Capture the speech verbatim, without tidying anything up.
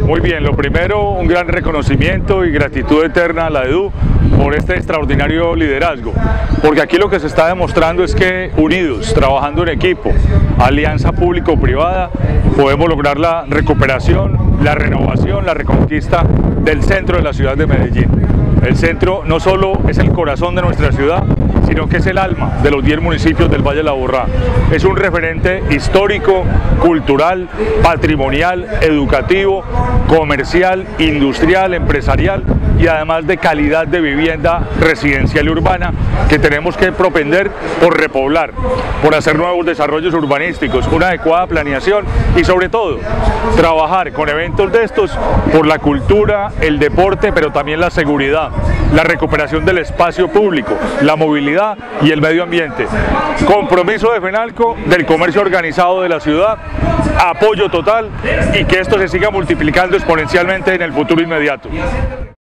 Muy bien, lo primero, un gran reconocimiento y gratitud eterna a la E D U por este extraordinario liderazgo, porque aquí lo que se está demostrando es que unidos, trabajando en equipo, alianza público-privada, podemos lograr la recuperación, la renovación, la reconquista del centro de la ciudad de Medellín. El centro no solo es el corazón de nuestra ciudad, sino que es el alma de los diez municipios del Valle de la Aburrá. Es un referente histórico, cultural, patrimonial, educativo, comercial, industrial, empresarial y además de calidad de vivienda residencial y urbana que tenemos que propender por repoblar, por hacer nuevos desarrollos urbanísticos, una adecuada planeación y sobre todo trabajar con eventos de estos por la cultura, el deporte, pero también la seguridad, la recuperación del espacio público, la movilidad y el medio ambiente. Compromiso de FENALCO, del comercio organizado de la ciudad, apoyo total y que esto se siga multiplicando exponencialmente en el futuro inmediato.